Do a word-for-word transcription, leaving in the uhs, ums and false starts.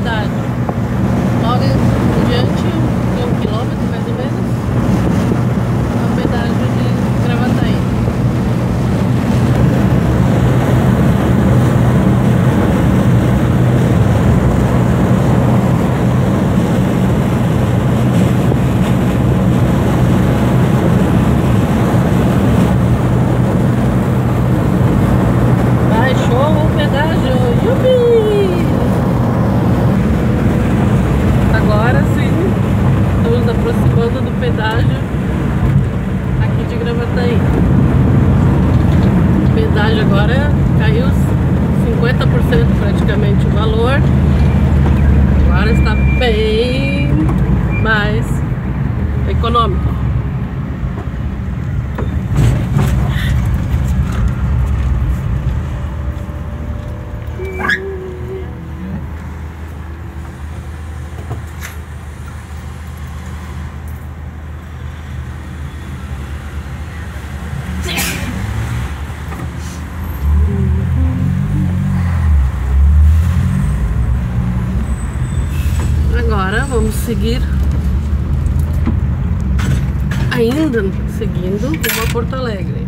cidade. Logo em diante, tem um quilômetro mais ou menos, é o pedágio de Gravataí. Agora sim, estamos aproximando do pedágio aqui de Gravataí. O pedágio agora caiu cinquenta por cento praticamente o valor. Agora está bem mais econômico. Agora vamos seguir, ainda seguindo rumo a Porto Alegre.